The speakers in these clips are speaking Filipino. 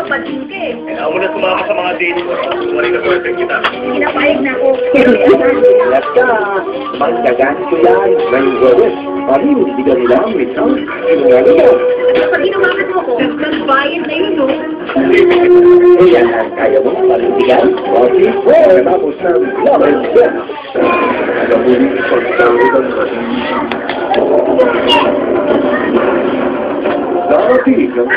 patingke. Ako na sumama sa mga date mo. Wala ka boyfriend kita. Pinapayag na ako. At ka, magdagan ko yan ng gawin. Pari, hindi ka nila may sound. Sinungalingan. Pag inumakas mo ko, nagbayad na yun, no? Yan ang kaya mo palindigan. Okay, well, tapos ng level 10. Alam mo rin pagkaroon ng dati ng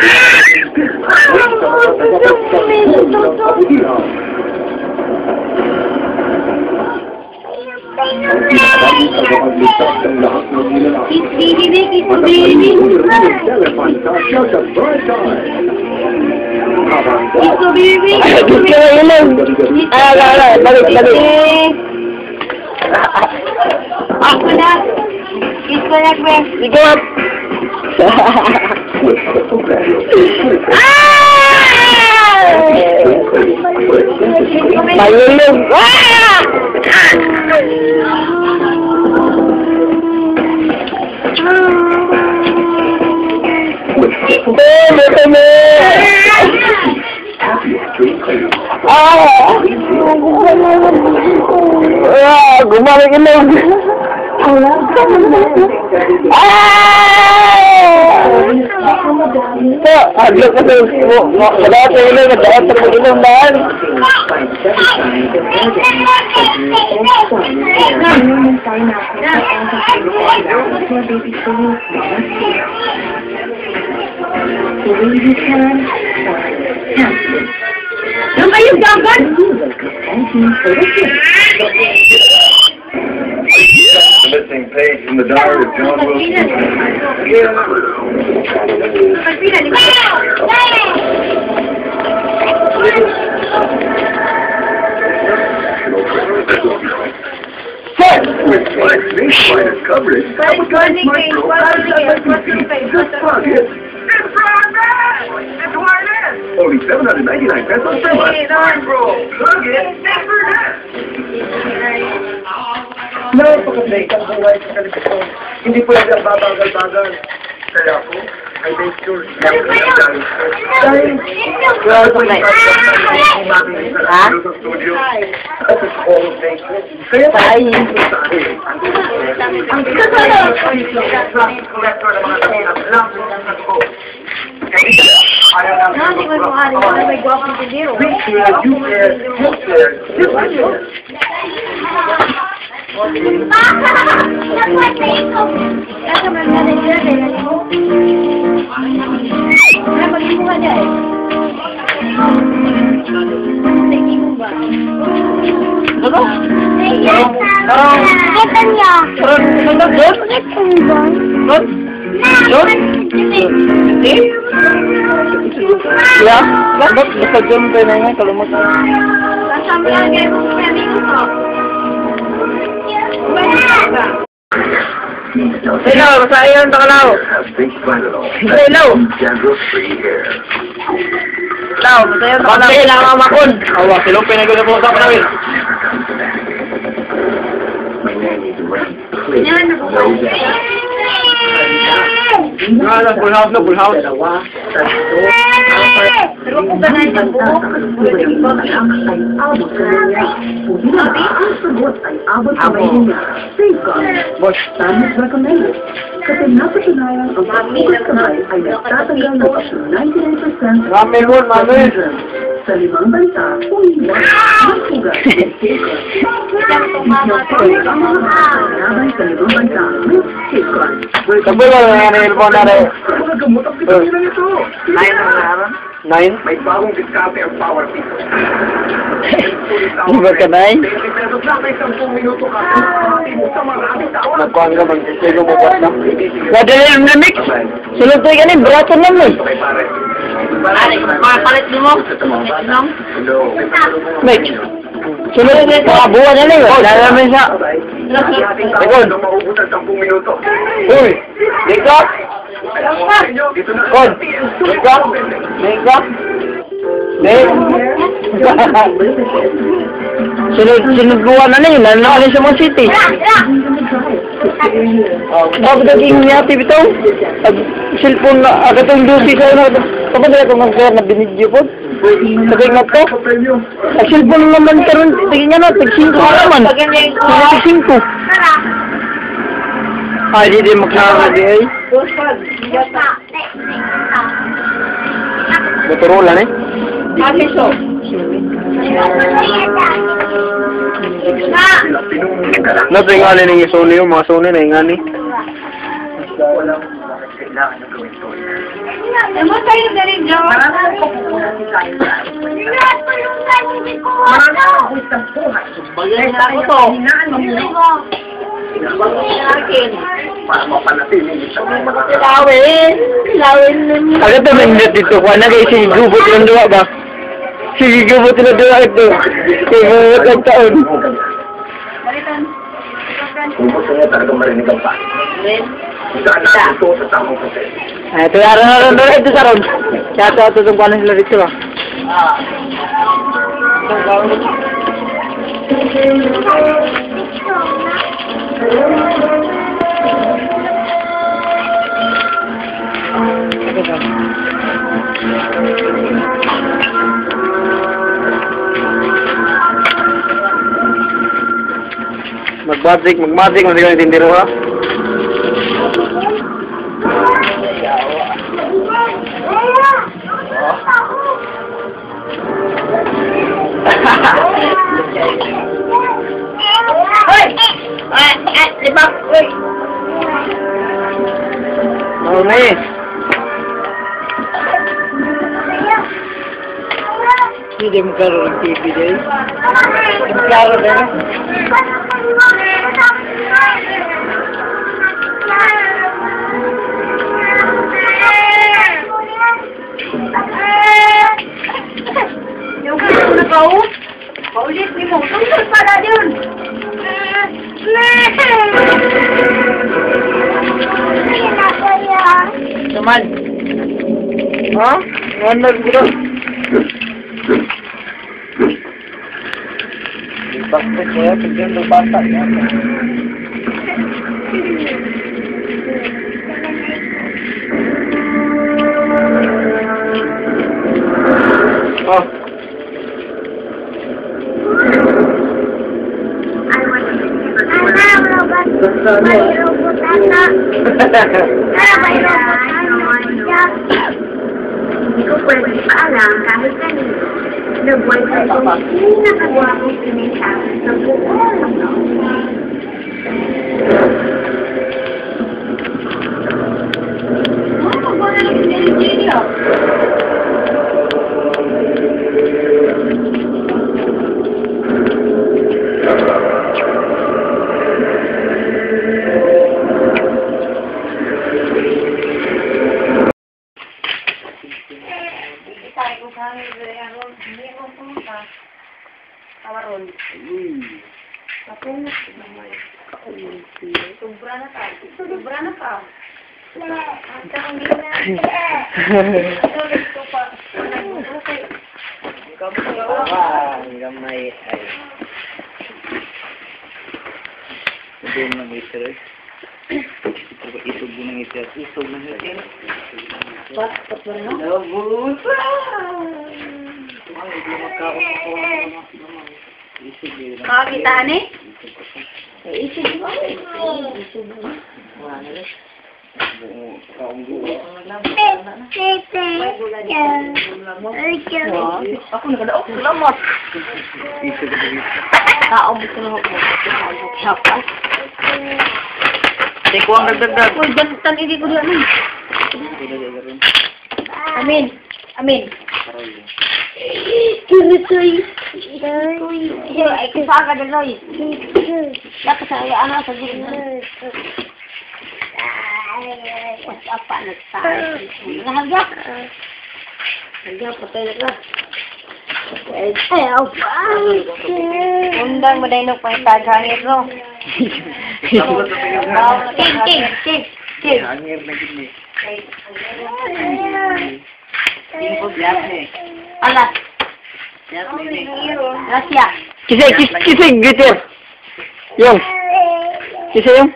Mayulog! Gumalik ilog! Agak ka mo, wala sa ilog, dapat sa ilog dahil. Yung kayo dapat? The missing page from the diary of John Wilson. With Flex nationwide coverage, it's only 799 pesos per month. Plug it, never that. Napaka-break ang buhay sa kalipito. Hindi pwede ang babagal-bagal. Kaya ako, I make sure dahil kaya po na umaking sa studio at sa all of them. Kaya tayo sa akin. Ang collector ng mga tayo at lang ko. Ayaw namin make sure that you care, Hello, saya untuk kau. Hello. Hello, saya untuk kau. Hello, makun. Awas, silong pinag-uusap pa namin. Full house na, full house. Boss, tamis recommended. Kasi napatunayan ang pagbukas kamay ay nagtatanggal ng 99% Mami, mami. sa 5 bansa kung iwan, magpugas, sticker. Ang mga labay sa 5 bansa with sticker. Sabi ko na nilipon na rin. Mga gamot ang kitamina nito. 9 ang naman? 9? May bagong diskarte ang Power People. Iba ka na eh? May 10 minuto ka. Nagkuhan ka man. Sige mo ba na? Madali na mix. Sulutay ka ni brato na mo. Palit mo. Mix. Sulutay ka. Buwan na lang. Wala naman siya. Ikon. Uy! Ika! Ikon! Ika! Ika! Sunod buwan na yun. Nalala sa mga city. Bakit naging happy bitaw? Cellphone na. Agad ang duty sa'yo na. Kapag nila kung mag-share na binidyo po. Sabi nga to. Ang cellphone naman karon. Tingin nga na, tig-5 naman. Tig-5. Ay, di magkakaroon di ay. Motorola eh. Natingali ng Sony yung mga Sony na ingani. Naman tayo na rin, Joe. Bagay na ako to. Para mapanatili sa mga Tilawin ninyo. Agad na mainit dito. Kuha na kayo si Gubot ng duwa ba? Si Gubot ng duwa ito. Kaya mga taon. kung gusto niya talaga marinig ang panig. Isaan natin ito sa tamang proseso. Ay, ito yaran na ito sa ron. Kaya ito tutong paano sila dito ba? Mag-magic, hindi ka nitindiro ha? Libak! Oo na eh. Hindi mo karoon ng TV dahil. Klaro na eh. Yung gusto na ka, oh. Paulit ni mo. Tungkol pala yun. Naman. Ha? Ano bro? Bakit kaya pagyan ng bata niya? Oh. Hindi ko pwede ipaalam kahit kanina. Nag-boy sa itong pinakagwapong pinensyasa sa buong mundo. Magwala lang yung Nigeria. Tawaron. Ako na. Sobra na ka. Sobra na ka. Ang takang gina. Ito pa. Gamay ay. Ito ng ito eh. Isog ng ito. Isog ng ito. Pat mo na? Nabuta! Makakita ni? Isip mo. Isip mo. Ako nagadaok. Salamat! Tao mo ko na ako. Hapas. Hindi ko ang nagdagdag. Uy, gantan hindi ko diyan eh. Amin. Amin. Kirisoy. Ay, kasaka na loy. Dapat sa ano sa gilid. What's up, nagsahay. Nahagyak. Hagyak, patay na ka. Ayaw pa. Undang madainok pang taghangit, no? King. Hangir na gini. Alas. Rasya. Kisay, gitu. Yung. Kisay yung.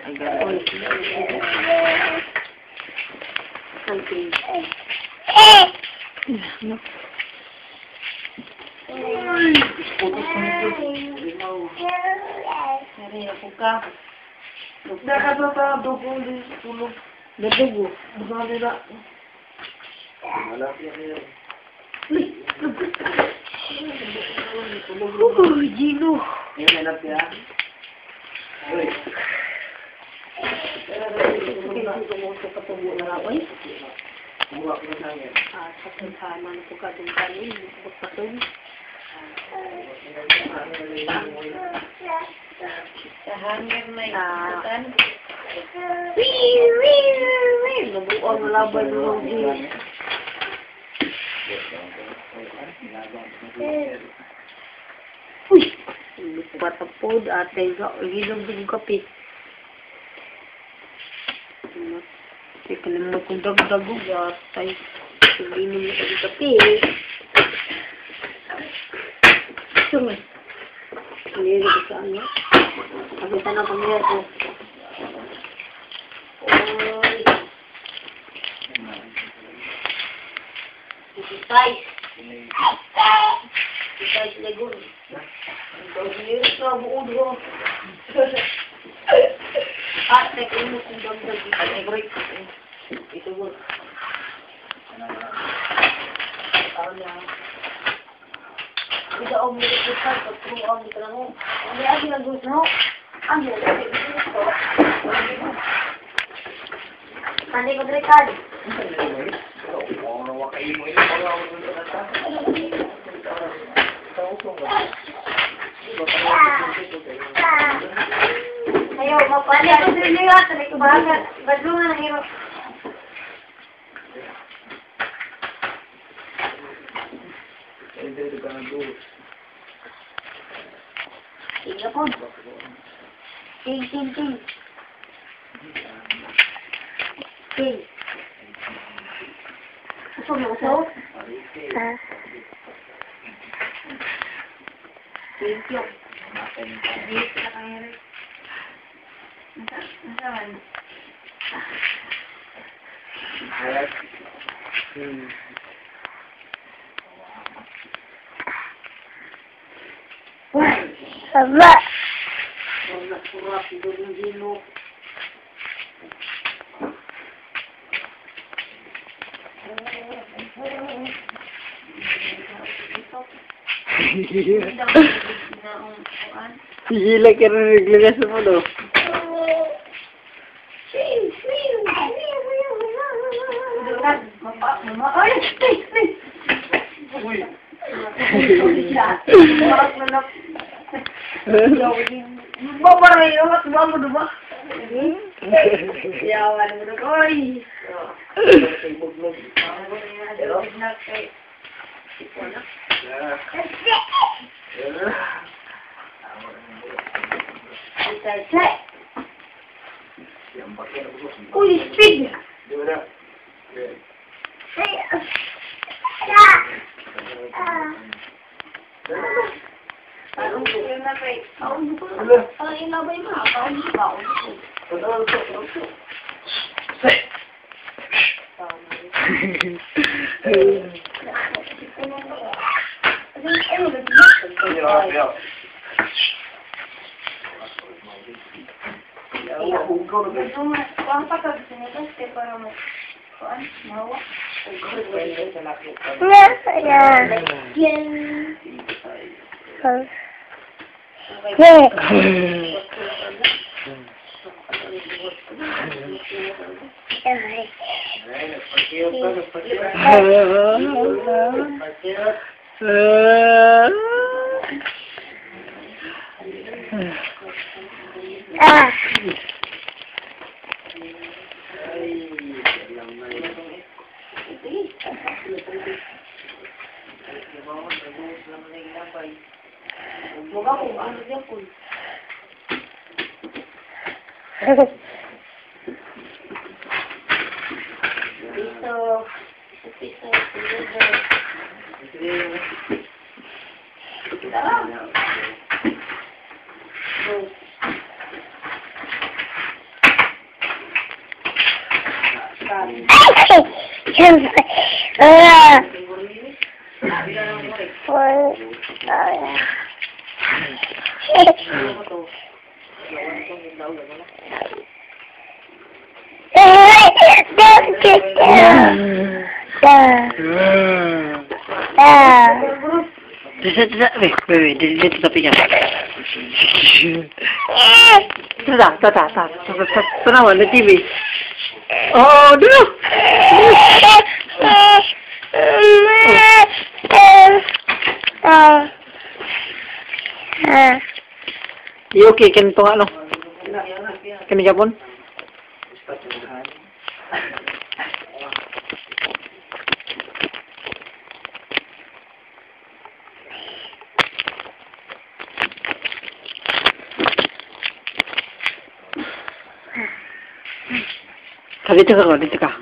Ano? Sari ako ka. Dugo. Dugo. Gino. Hangir na ikutan. Nabuang laban mo din. Uy! Patapod atay ka. Ulinom din kape. Teka naman kung dagdagog atay. Ulinom na din kape. Sunod. Hindi ko saan na. Nakita na kami ito. Oy. Isisay. Isisay lagun. Ini sa buod ko. Teka mo kung dagdag. Break. Ito mo. Tidak om kita perlu om kita mau. Ini lagi lagu no. Ambil. Mandi ko direkad. Ayo, mapani ko dili at ko bahaga. Badlungan ang hiro. Tiga pun. Ting. Usok. Thank you. Aba. Surat dari Gino. Gila kira naglagas mo do. Uy, speed! Dito sa pinya. Tanawan na TV. Oh, dulu. Okay, kan to ano? Kan Japon? Dito ka, dito ka.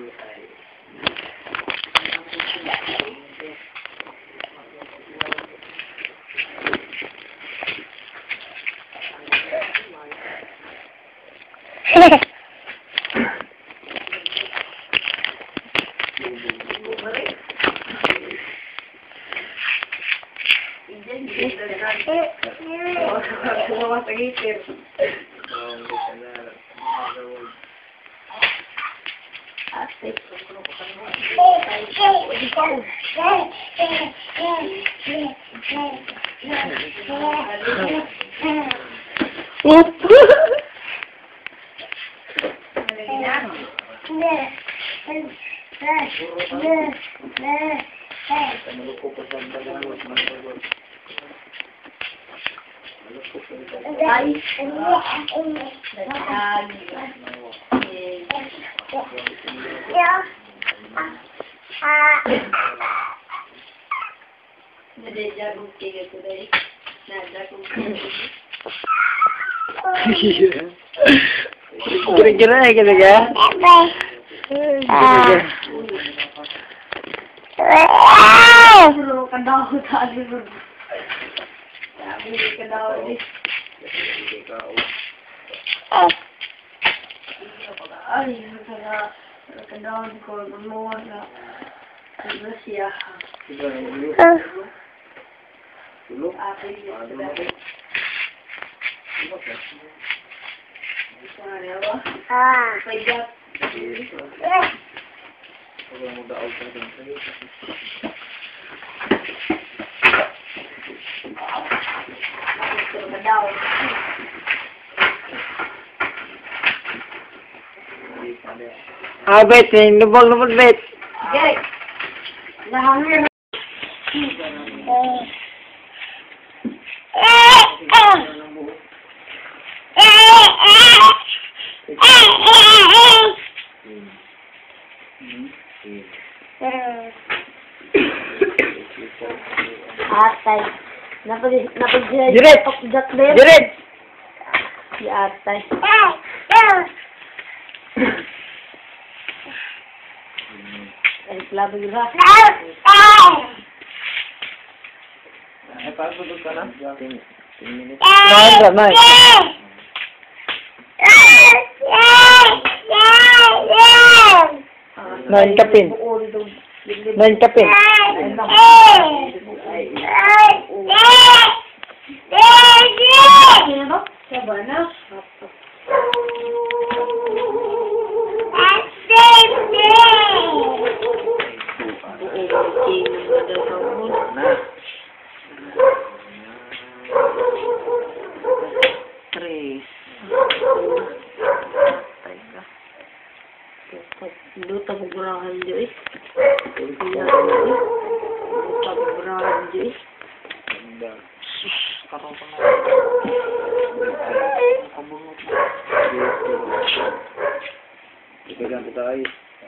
Kira-kira gitu ya. Bet, nubol bet. Atay. Jiret. Jiret. Si Atay. Ay, plabo yun ha. Nine kapin. Luta pagurahan dyo eh. Luta pagurahan dyo eh. Karong pa Ganito tayo.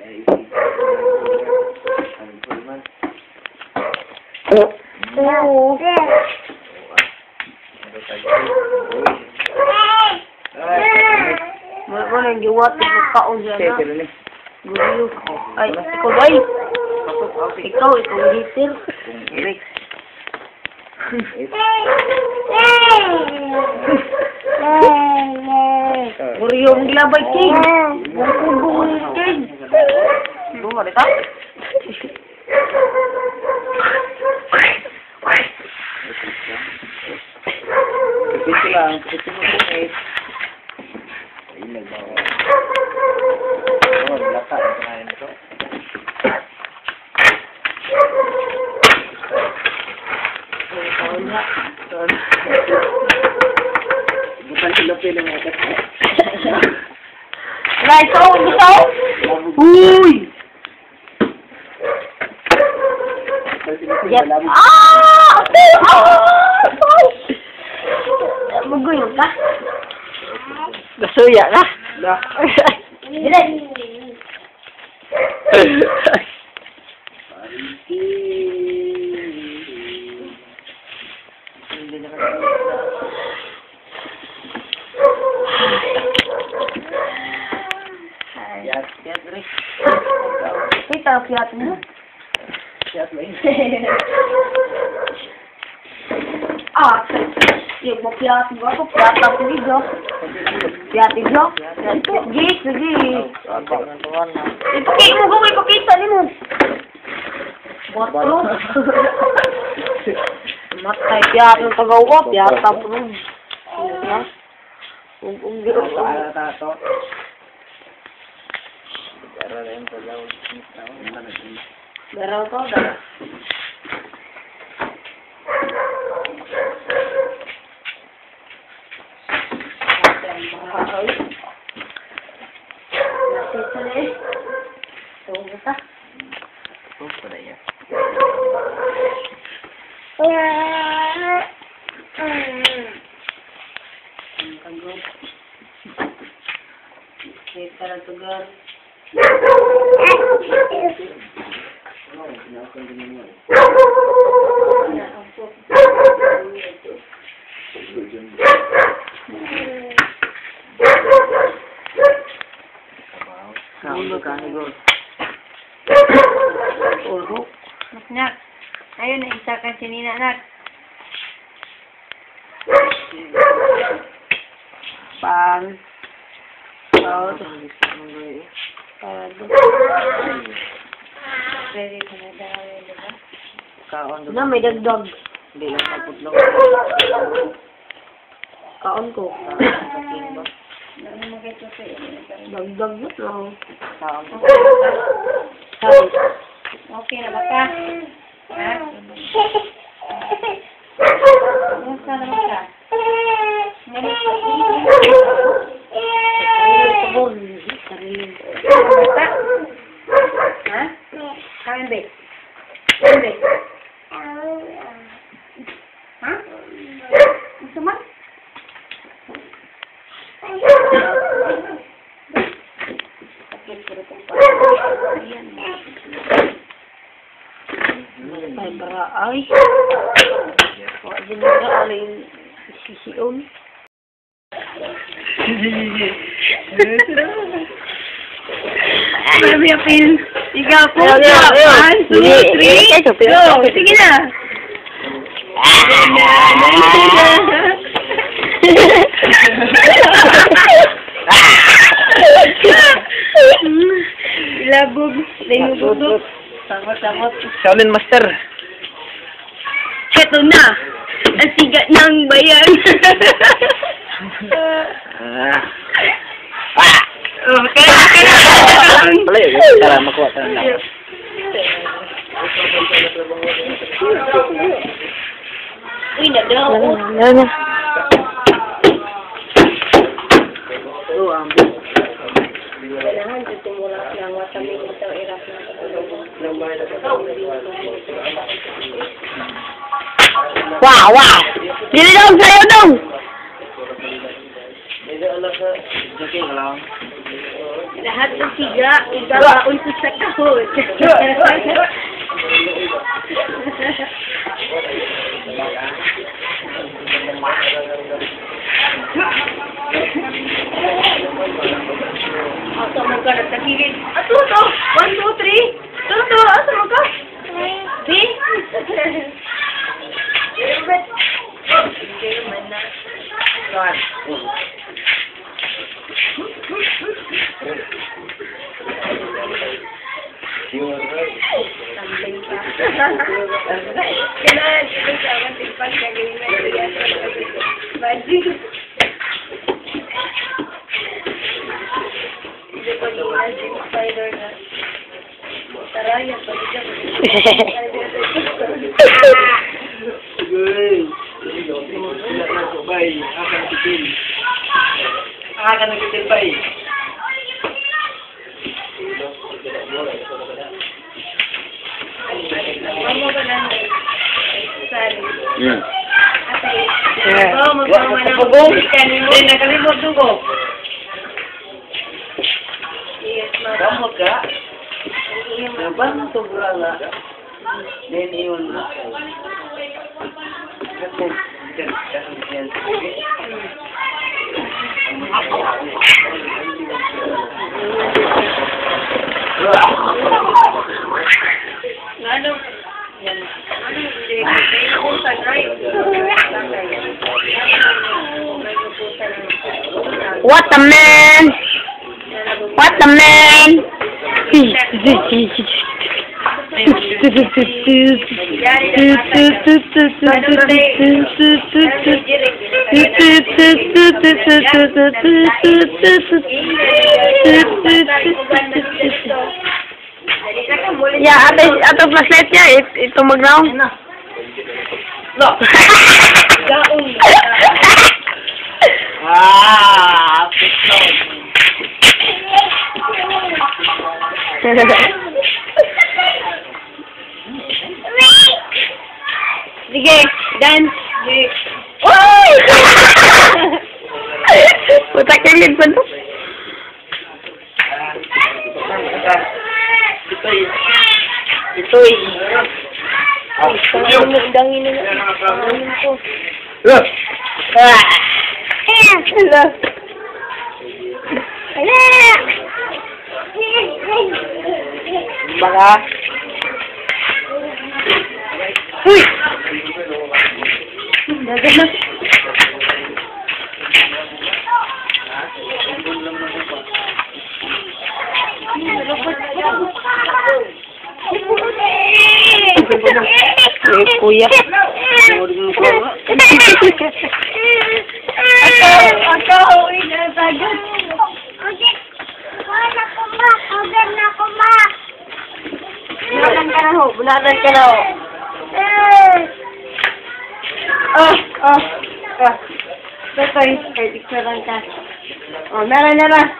Wala nang giwat ng kaon dyan na. Guriyo. Ay, ikaw ba eh? Ikaw hitir. Guriyo ang gilabay, King. Bungkong King. Bunga, dito? Ito lang. Ito mo guys. Ayun, nagbawa. Oh, lata. Kinain ito. Bukan sila pwede mga kasi. Guys, uy! Yep. Maguyo ka? Nasuya ka? Dilan! Kita piat mo. Ah, yung mo piat mo ako piat ako dito. Piat dito. Gis, gis. Ipakita mo kung ipakita ni mo. Botro. Matay piat ng tagawa, piat ako rin. Giro ka. Darah kau dah. Nasi sini. Tunggu tak? Tunggu dah ya. Kita tegar. Nak, ayo nak isakan sini nak. Bang. Oh, ready ka na daw, di ba? Kaon Na, may dagdag. Hindi lang kaputlong. Kaon ko. Dagdag mo to. Kaon. Sabi. Okay na ba ka? Ha? Kumusta na ba ka? Bata? Ha? Kain ba? Kain ba? Ha? Gusto mo? Ay, bara ay. Wala din nga alay sisiyon. Marami apil. Ikaw po. 1, 2, 3. Go. Sige na. Labog. Labog. Samot-samot. Shaolin Master. Heto na. Ang sigat ng bayan. Okay. Balik. Tara, makuha tayo na. Uy, nadaw. Ano? Kailangan dito mula lang wasamin ito irap na Wow! Dili dong, sayo dong! lahat ng siga, igabaon ko sa kahon. Asa mo ka nagtagilid? Ato to! 1, 2, 3! To! Asa mo ka? B? Hindi man na. Tambling ka. Kailangan, ito siya, matigpag ka, ganyan na. Hindi pa nila si Spider na. Taraya, pati ka. Akan nagtitil ba eh? Mamo ka lang eh. Sorry. Hmm. Atay. Yeah. Oo, magmama na. Hindi, nakalimot ko. Yes, ma'am. Kamot ka? Iya, ma'am. Naban ito brala. Then yun. Ano? Ano? Hindi. Kaya ko sa drive. What the man? What the man? Ya, atau flashlightnya itu mag-ground. No. Gaon. Ah, pito. Sige, dance. Uy! Putak kilid pa to. Ito'y. Dangin na. Look! Hello. Baka. Uy! Dagan. Kuya. Ako, uwi na sagad. Bunalan ka na ho, bunalan ka na ho. Totoy, kay picturean ka. Oh, meron na ba?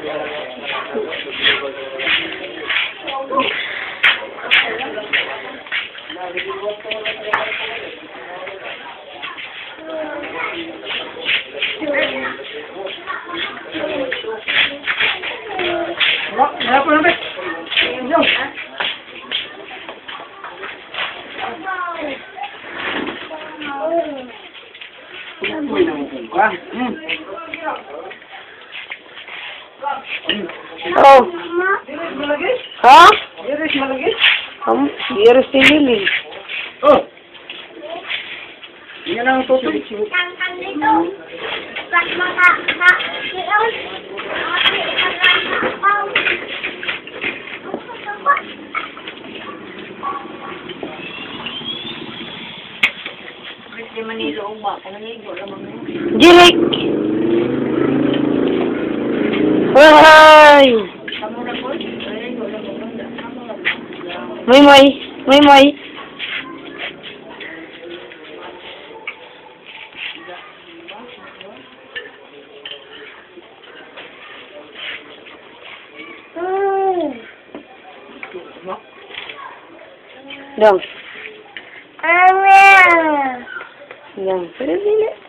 Oh. Ha? Iris malagi? Iris si Lily. Oh. Yan ang tutoy. Di Manilo, ba? Panaligo lamang mo. Jirik! Hoy! Kamu na po? Panaligo lamang mo. Moy moy! Moy moy! Dong. Yang, pero dili.